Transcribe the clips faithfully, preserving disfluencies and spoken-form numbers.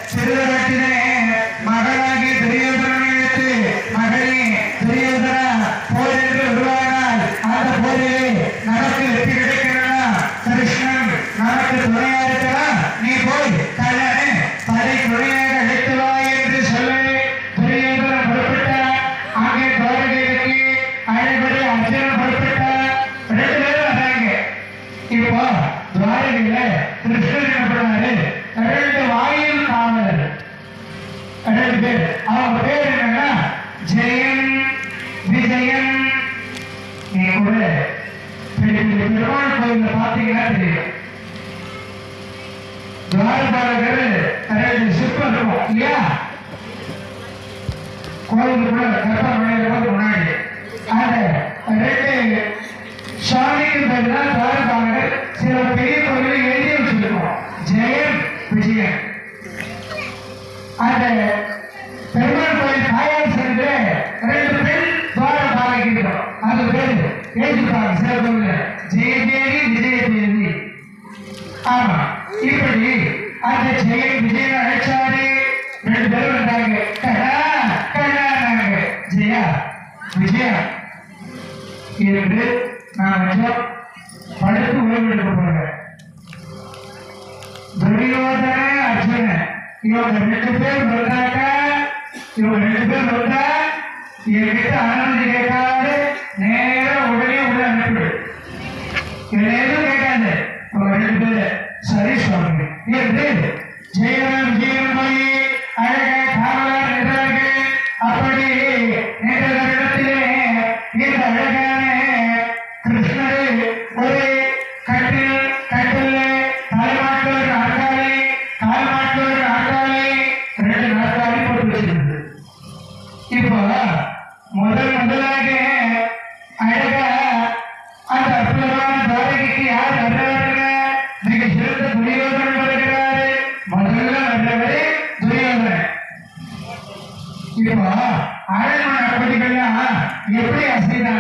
சிறுவரத்திலே மகளாகி துரியோதனனை எடுத்து மகளே துரியோதனா போர் என்று உருவானால் அந்த போரிலே நமக்கு வெற்றி கிடைக்கிறதா? கிருஷ்ணன் நமக்கு துணையா இருக்கலாம். நீ போய் கண்ணனை படை துணையாக அழைத்து வா என்று சொல்லி துரியோதனன் புறப்பட்டார். அங்கே துவாரகைக்கு அழைப்படி அர்ஜுனன் புறப்பட்டார். ரெண்டு பேரும் வந்தாங்க. இப்போ துவாரகையில கிருஷ்ணன் என்ன பண்ணாரு? ரெண்டு வாயில் காவலர் ரெண்டு பேர். அவங்க பேர் என்னன்னா ஜெயன் விஜயன். நீ கூட பெருமாள் கோயில பாத்தீங்கன்னா தெரியும். துவாரபாலகர் ரெண்டு சிற்பம் இருக்கும் இல்லையா? கோயிலுக்குள்ள கற்பனை முன்னாடி அந்த ரெண்டு சாமிக்கு பதிலாக துவாரபாலகர் சில பெரிய கோயிலை எழுதி வச்சிருக்கோம். ஜெயன் விஜயன். அந்த பெருமாள் கோயில் தாயார் சென்று ரெண்டு பெண் துவாரபாலகி இருக்கும். அது பேரு எழுதிருப்பாங்க சில கோயில ஜெயதேவி விஜயதேவி. ஆமா, இப்படி அந்த ஜெயன் விஜயன் அழைச்சாரு. ரெண்டு பேரும் வந்தாங்க. கடா கடாங்க ஜெயா விஜயா இருந்து நான் கொஞ்சம் படுத்து ஓய்வு எடுக்க போறேன். துரியோதன அர்ஜுனன் இவங்க ரெண்டு பேர் வந்தாக்க இவங்க ரெண்டு பேர் வந்தா என்கிட்ட அனுமதி கேட்காது நேரம் உடனே உள்ள அனுப்பிடு. இதுல எதுவும் கேட்காது. அவங்க ரெண்டு பேரு சரி சொல்லுங்க என்று ஜெயன் விஜயன் போய் அழக காவலர் நின்றார்கள். அப்படி நின்ற இடத்திலே இந்த அழகான கிருஷ்ணரை ஒரு கட்டில் கட்டில் தலைமாட்டோர் நாற்காலி கால்மாட்டோர் நாற்காலி ரெண்டு நாற்காலி போட்டு வச்சிருந்தது. இப்போ முதல் முதலாக அழகா அந்த அற்புதமான துவாரகைக்கு யார் வர்றாருங்க? மிக சிறந்த துரியோதனன் வருகிறாரு. முதல்ல வர்றவரே துரியோதனன். இப்போ அரண்மனை அப்பதிகள்லாம் எப்படி அசைதா?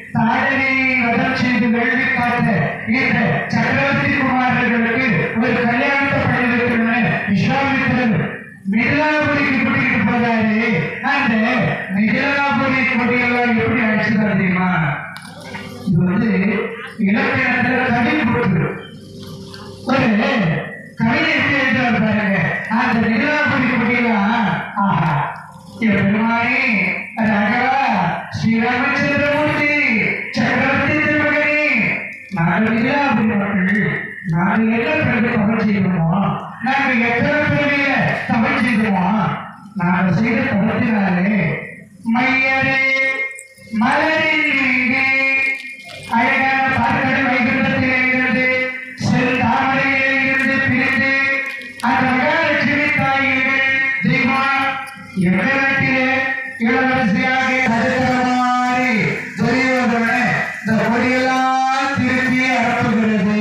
தாடனை வதம் செய்து வெள்ளி காத்த இந்த சக்கரவர்த்தி குமாரர்களுக்கு ஒரு கல்யாணத்தை பண்ணிருக்கணும்னு விஸ்வாமித்திரர் மிதிலாபுரிக்கு கூட்டிகிட்டு போறாரு. அந்த மிதிலாபுரி கொடியெல்லாம் எப்படி அழைச்சுதான் தெரியுமா? இது வந்து இலக்கணத்துல கடிபுற்று ஒரு கவிதை எப்படி எழுதுவார் பாருங்க. அந்த மிதிலாபுரி கொடியெல்லாம் ஆஹா பெருமானே ராகவா ஸ்ரீராமச்சந்திரமூர்த்தி சக்கரவர்த்தி திருமகனே, நாங்கள் மிதிலாபுரி மக்கள், நாங்கள் என்ன பிறகு தமிழ் செய்வோமோ, நாங்கள் எத்தனை பிறவியில தமிழ் செய்வோம், நாங்கள் செய்த தவத்தினாலே மையரே மலரில் நீங்கி அழகான பார்க்கடல் வைகுண்டத்திலே இருந்து செந்தாமரையிலே இருந்து பிரிந்து அந்த மகாலட்சுமி தாய்கள் தெய்வா எவ்வளத்திலே இளவரசியாக சதுரமாறி துரியோதன இந்த கொடியெல்லாம் திருப்பி அனுப்புகிறது.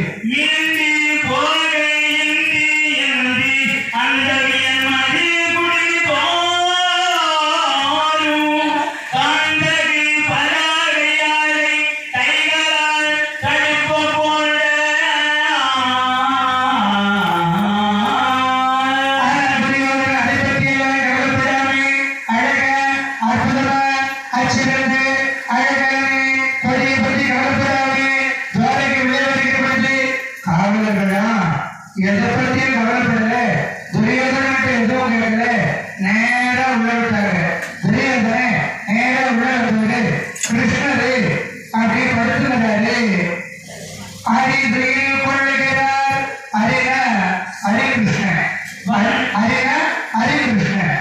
எதை பத்தியும் கவலைப்படல, துரியோதனத்தை எதுவும் கேட்கல, நேரா உள்ள விட்டாங்க. துரியோதன நேரா உள்ள வந்தது கிருஷ்ணரு அப்படி படுத்துக்கிறாரு. ஹரிதியில் கொள்ளுகிறார் ஹரினா ஹரிகிருஷ்ணன், ஹரினா ஹரிகிருஷ்ணன்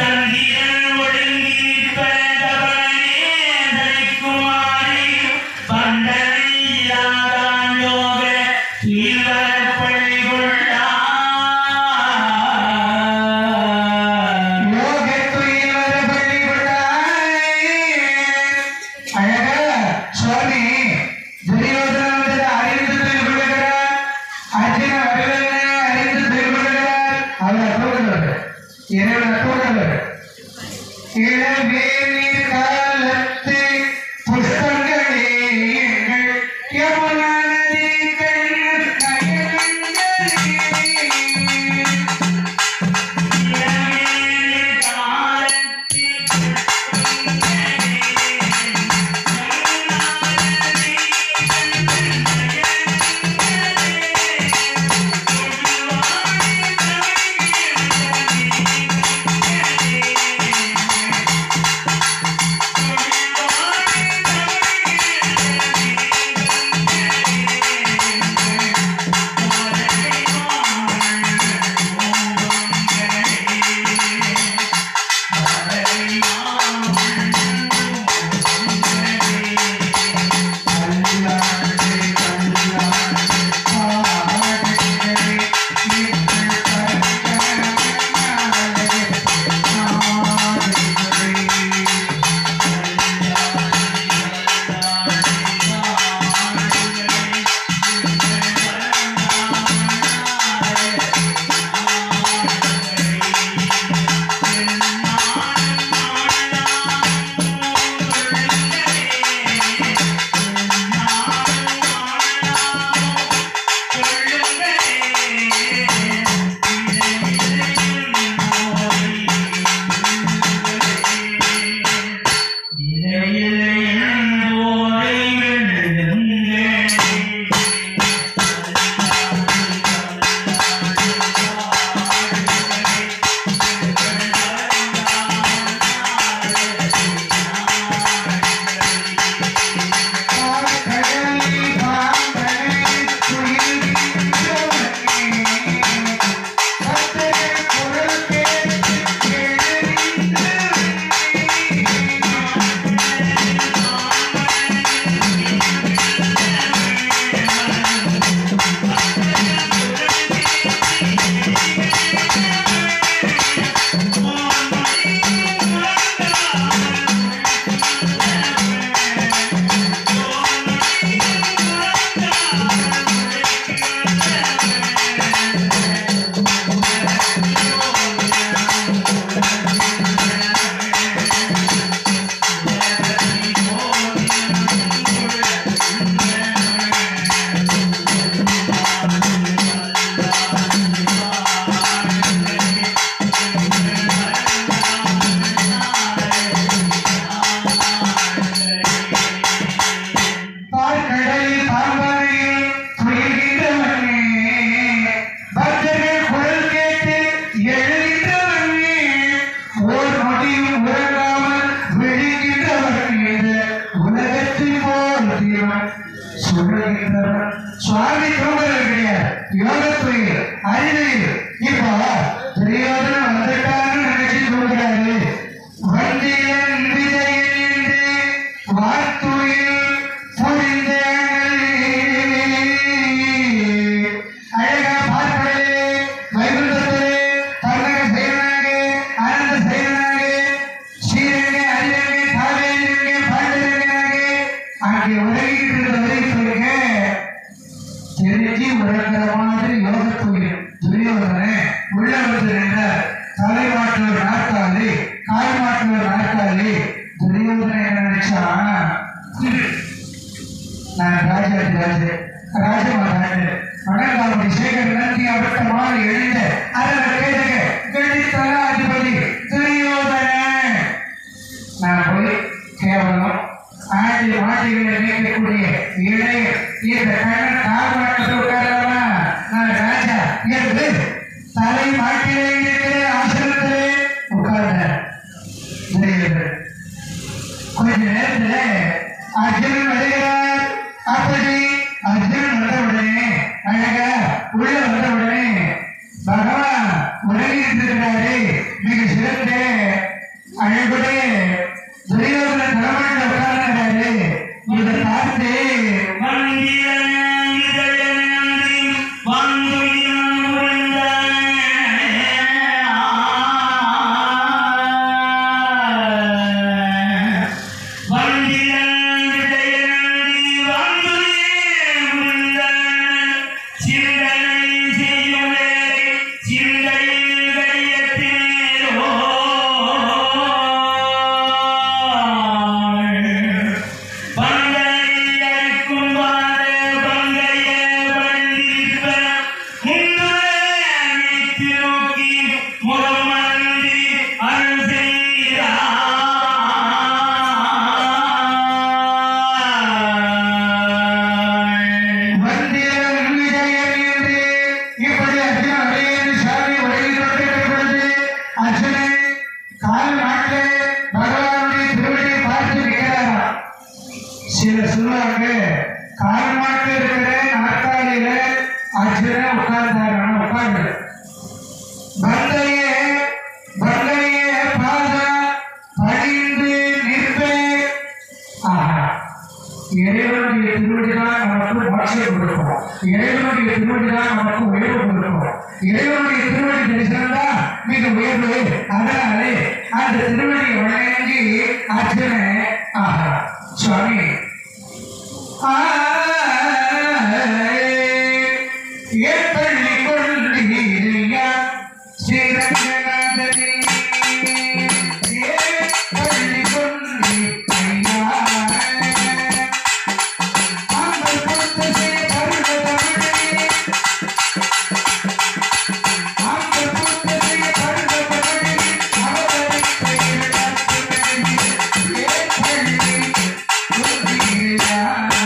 Bye. சொல்லுகின்றவர் சுவாமி தூங்குறது கிடையாது, யோகத்துறையில் அறிவையில். இப்போ துரியோதனன் வந்துட்டான்னு நினைச்சு தூங்குறாரு. வந்தியன் விஜயன் வார்த்துயில் புரிந்த அழகா பார்ப்பதிலே வைகுண்டத்திலே தன்னக செய்வனாக ஆனந்த செய்வனாக ஸ்ரீரங்க அறிவங்க காவேரிங்க பாண்டவங்கனாக அங்கே உலகிட்டு வரை சொல்லுங்க தெரிஞ்சு உலகிற மாதிரி யோகத்துறையில் துரியோதனை உள்ள வந்து நின்றார். தலை மாற்றுவர் நாற்காலி, காய் மாற்றுவர் நாற்காலி. துரியோதனை என்ன நினைச்சா, நான் ராஜாதி ராஜே ராஜமாதாண்டு மணங்காவடி சேகர் நந்தி அவட்டமாக எழுந்த அரவ கேதக கணித்தர அதிபதி துரியோதன. நான் போய் கேவலம் ஆண்டி மாட்டிகளை நீக்கக்கூடிய இளைய இந்த கண்ணன் கால்மாட்டத்தை உட்காரவா, நான் ராஜா என்று தலை மாட்டிலே இருக்கிற ஆசிரத்திலே உட்கார்ந்தார். கொஞ்ச நேரத்துல அர்ஜுனன் வருகிறார். அப்படி அர்ஜுனன் வந்த உடனே அழகா உள்ள வந்த உடனே பகவான் உலகிட்டு இருக்கிறாரு. மிக சிறந்த அழகுடைய துரியோதன தலைமையில் உட்கார்ந்தாரு. இதை பார்த்து சில சொல்லுவாங்க கால் மாட்டு இருக்கிற நாற்காலியில அர்ஜுனன் உட்கார்ந்தாரு. உட்கார்ந்து பந்தையே பந்தையே பாத பணிந்து நிற்பேன். ஆஹா, இறைவனுடைய திருவடிதான் நமக்கு மோட்சம் கொடுக்கும். இறைவனுடைய திருவடிதான் நமக்கு உயர்வு கொடுக்கும். இறைவனுடைய திருவடி தரிசனம் தான் மிக உயர்வு. அதனாலே அந்த திருவடியை வணங்கி அர்ஜுனன் ஆஹா சுவாமி ஏற்பள்ளி கொள்ளியா ஸ்ரீரங்கநாதனே ஏற்பள்ளி கொள்ளி ஐயா அம்பல் பொறுத்த கருட தமிழே அம்பல் பொறுத்த கருட தமிழே அவதரித்த ஏற்பள்ளி கொள்ளியா.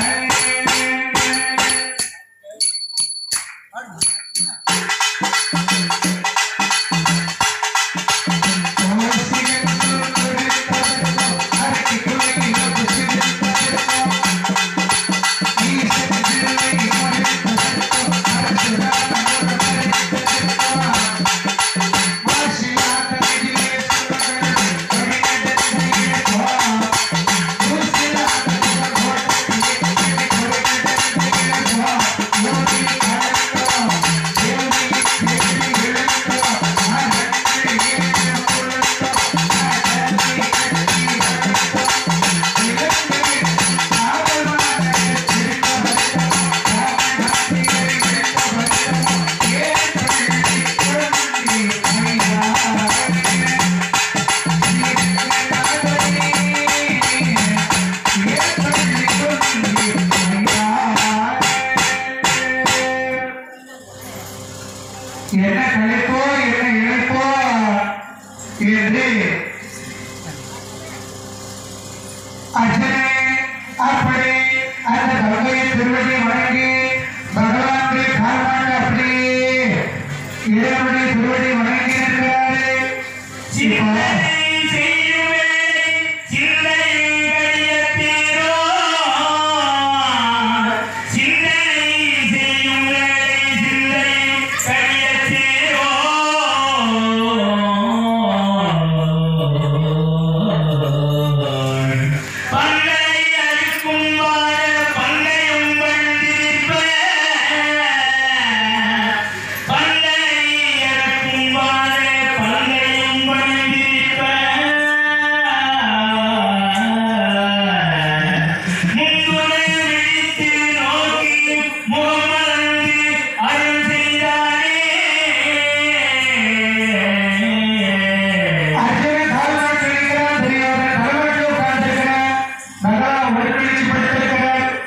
என்ன கலைப்போ என்ன இழைப்போ என்று அர்ஜுனே அப்படி அந்த கங்கையை திருவடி வணங்கி பகவானுடைய கால்மாட அப்படி இறைவனுடைய திருவடி வணங்கி இருக்கிறாரு.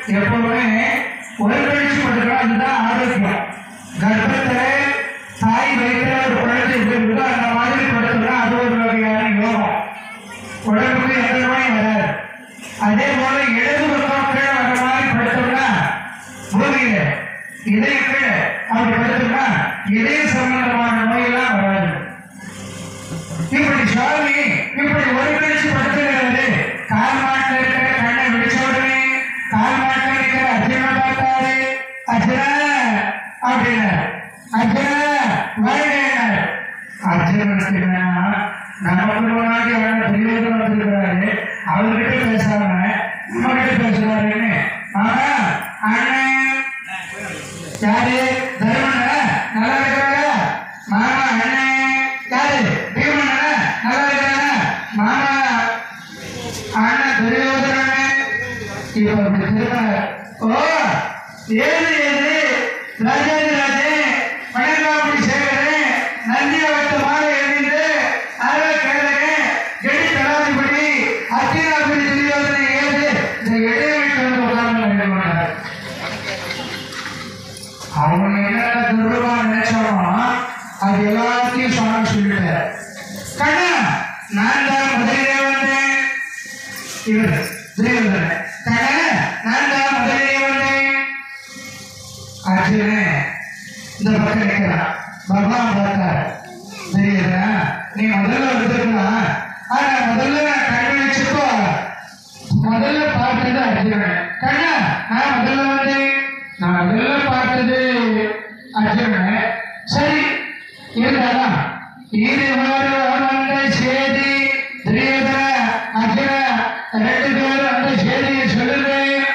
எப்பவுமே உடற்பயிற்சி படுக்கிறோம், அதுதான் ஆரோக்கியம். கர்ப்பத்துல தாய் வைக்கிற ஒரு குழந்தை இருக்கிறது, அந்த மாதிரி படுத்துறோம், அது ஒரு வகையான யோகம். உடம்புக்கு எந்த நோயும் வராது. அதே போல இடது பக்கம் கீழே வர மாதிரி படுத்தோம்னா பூமியில இதய கீழே அப்படி படுத்தோம்னா இதய சம்பந்தமான நோயெல்லாம் வராது. இப்படி சுவாமி இப்படி உடற்பயிற்சி படுத்துகிறது. கால் மாட்டில் இருக்கிற கண்ணை விழிச்ச உடனே கால் மாட்டில் இருக்கிற அர்ஜுனா பார்த்தாரு. அர்ஜுனா அப்படின்னா அர்ஜுனா வாழ்கிறார். அர்ஜுனனுக்கு நமக்கு முன்னாடி அவன துரியோதனன் வந்திருக்கிறாரு, அவர்கிட்ட பேசாம நம்ம கிட்ட பேசுறாருன்னு. ஆனா அண்ணன் யாரு? தர்மன நல்லா இருக்கிறாரா? மாமா அண்ணன் யாரு? பீமன நல்லா இருக்கிறாரா? மாமா அண்ணன் துரியோதனன். இப்ப திரும்ப ஓ ஏது ஏது ராஜாதி ராஜே மணங்காப்படி சேகரன் நந்திய வட்ட மாலை எழுந்து அரை கேளகன் கெடி தலாதிபதி அத்தினாபுரி துரியோதனை ஏது இந்த இடைவெளி வந்து உதாரணம் எழுதினார். அவங்க என்ன துர்பமா நினைச்சாலும் அது எல்லாத்தையும் சொன்ன சொல்லிட்டார். கண்ணா நான் தான் முதலிலே வந்தேன். இவர் துரியோதனன். கண்ணா நான் தான் முதலிலே வந்தேன். அர்ஜுனே இந்த பக்கம் நிற்கிறான். பகவான் பார்த்தார். தெரியுதா நீ முதல்ல வந்துருக்கலாம். ஆனா முதல்ல நான் கண் வச்சுக்கோ. முதல்ல பார்த்தது அர்ஜுனன். கண்ணா நான் முதல்ல வந்தேன். நான் முதல்ல பார்த்தது அர்ஜுனன். சரி இருந்தாலும் இது வந்த செய்தி துரியோதன அர்ஜுன ரெண்டு பேரும் அந்த செய்தியை சொல்லுங்க.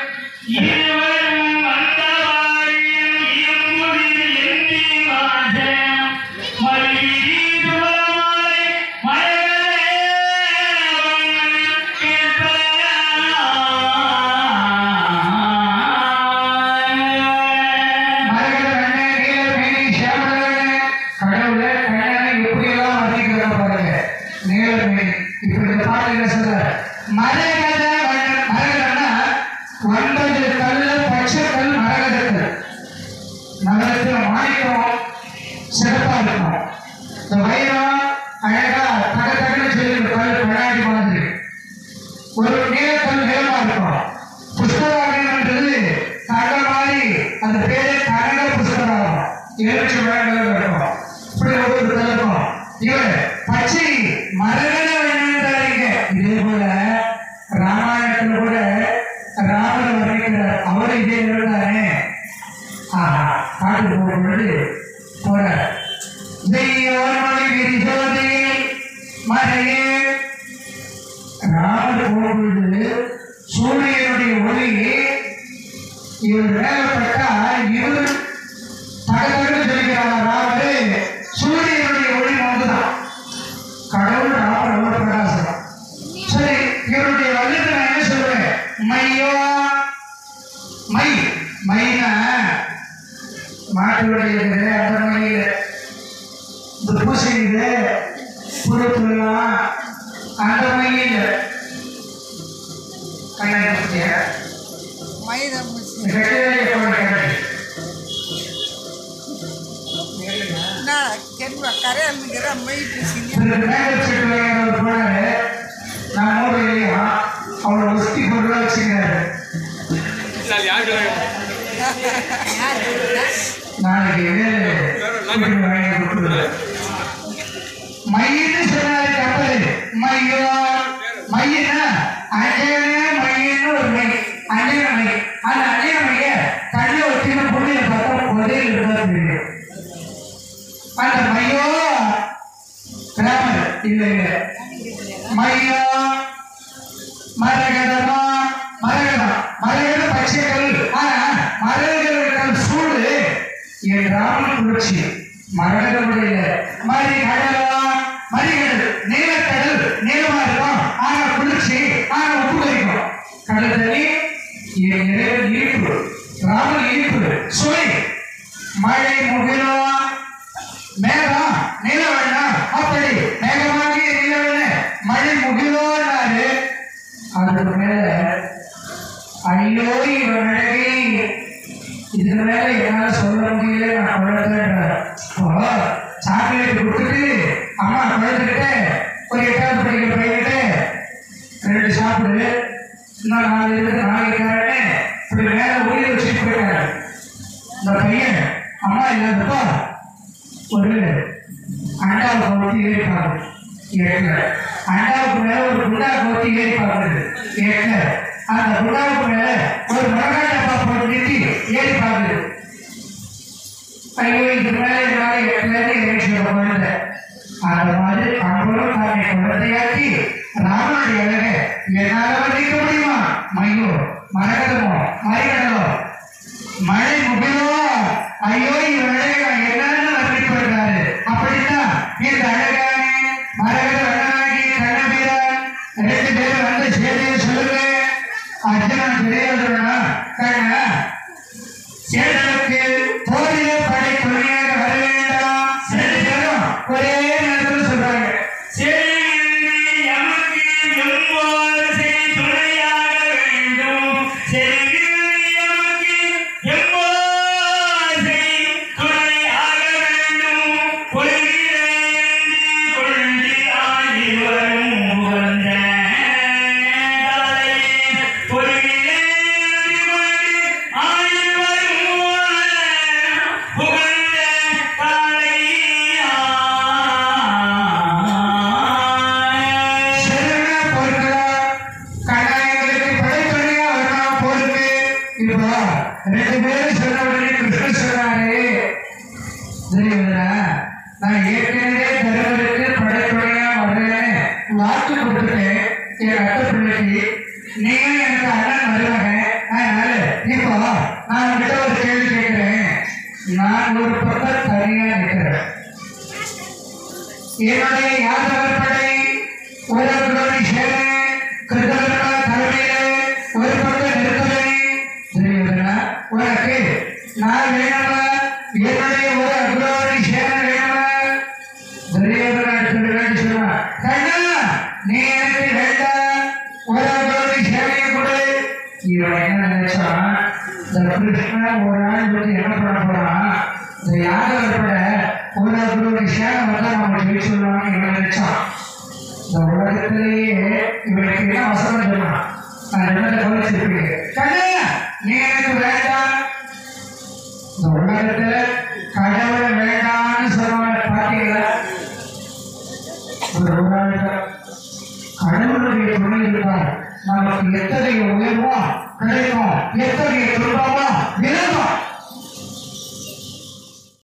சூரியனுடைய ஒளி இவர் மேலப்பட்டா இவர் தகவல் சொல்கிறார். ராமரே சூரியனுடைய ஒளி வந்துதான் கடவுள் ராமர் ரொம்ப பிரகாசம். சரி இவருடைய வல்லத்தை நான் என்ன சொல்றேன்? மையோ மை மைனா மாட்டுடைய அந்த மையில இந்த பூசையில புறத்துலாம் அந்த மையில கண்ணாடி மையின்னு சொன்னாரு கப்பல். மையோ மையனா அஜயனே மையன்னு ஒரு மை அஜய மை. அந்த அஜய மைய கண்ணை ஒட்டின பொண்ணுல பார்த்தா ஒரே இருப்பாரு. அந்த மையோ ராமர் இல்ல இல்ல மையோ மரகதமா மரகதம் மரகத பச்சைகள். ஆனா மரகதங்கள் சூடு என் ராமன் குளிர்ச்சி மரகதமுடைய மரி கடலா மரிகடல் நீலக்கடல் நீளமா இருக்கும். ஆனா குளிர்ச்சி ஆனா உப்பு வைக்கும். கடல் தண்ணி இனிப்பு ராமன் இனிப்பு சுவை. மழை முகிலோ மேகம் நிலவெண்ணம் அப்படி மேகமாகிய நிலவெண்ண மழை முகிலோன்னாரு. அதுக்கு மேல ஐயோ இவன் மேல உயிர் வச்சுட்டு போயிட்டாரு. இந்த பையன் அம்மா இல்லாதப்போ ஒரு அண்டாவை கவுத்தி ஏறி பார்க்குது ஏற்கல. அண்டாவுக்கு மேல ஒரு குண்டா கவுத்தி ஏறி பார்க்குறது ஏற்கல. அந்த குண்டாவுக்கு மேல ஒரு மிளகாய் டப்பா போட்டு நிறுத்தி ஏறி பார்க்குது. ஐயோ இது மேல என்னால எட்டுலேருந்து ஏறி சொல்ல குழந்தை. அந்த மாதிரி அவங்களும் தன்னை குழந்தையாக்கி ராமனுடைய அழகை என்னால வர்ணிக்க முடியுமா? மையோ மரகதமோ மரிகடலோ மழை முகிலோ ஐயோ இவன் அழகை என்னன்னு வர்ணிப்படுறாரு. அப்படின்னா இந்த அழகான மரகத வண்ணனாகி கண்ணபீரன் ரெண்டு பேரும் வந்து சேதையை சொல்லுங்க. அர்ஜுனன் தெரியாதுன்னா கண்ண சேதனுக்கு போரிலே படை துணையாக வர வேண்டாம். ரெண்டு பேரும் ஒரே நேரத்தில் சொல்றாங்க. ரெண்டு பேரும் சொன்ன உடனே கிருஷ்ணன் சொன்னாரு, நான் ஏற்கனவே தருவதற்கு படைத்துறையா வர்றேன் வாக்கு கொடுத்துட்டேன் என் அத்த பிள்ளைக்கு. நீங்க எனக்கு அண்ணன் வருவாங்க. அதனால இப்போ நான் உங்ககிட்ட ஒரு கேள்வி கேட்கிறேன். நான் ஒரு பக்கம் தனியா நிற்கிறேன். என்னுடைய யாதவர் படை ஒரு சேனை கிருதவர்களா தலைமையில ஒரு பக்கம் நிற்கிறேன். உனக்கு நான் வேணுமா? என்னுடைய ஒரு அக்ரோரி சேனை வேணுமா? துரியோதனன் சொன்னா கண்ணா நீ எனக்கு வேண்டாம், ஒரு அக்ரோரி சேனையை கொடு. இவன் என்ன நினைச்சான், இந்த கிருஷ்ணன் ஒரு நாள் வந்து என்ன பண்ண போறான், இந்த யாதவர்களோட ஒரு அக்ரோரி சேனை வந்து நம்ம சொல்லி சொல்லுவான்னு இவன் நினைச்சான். இந்த உலகத்திலேயே இவனுக்கு என்ன வசனம் சொன்னான், நான் என்ன கவனிச்சிருக்கேன். கண்ணா நீ எனக்கு வேண்டாம், இந்த உலகத்துல கடவுள் வேண்டாம்னு சொல்லுவாங்க பாத்தீங்களா? ஒரு உலகத்துல கடவுளுடைய துணை இருந்தால் நமக்கு எத்தகைய உயர்வோ கிடைக்கும், எத்தகைய துன்பமோ விலகும்.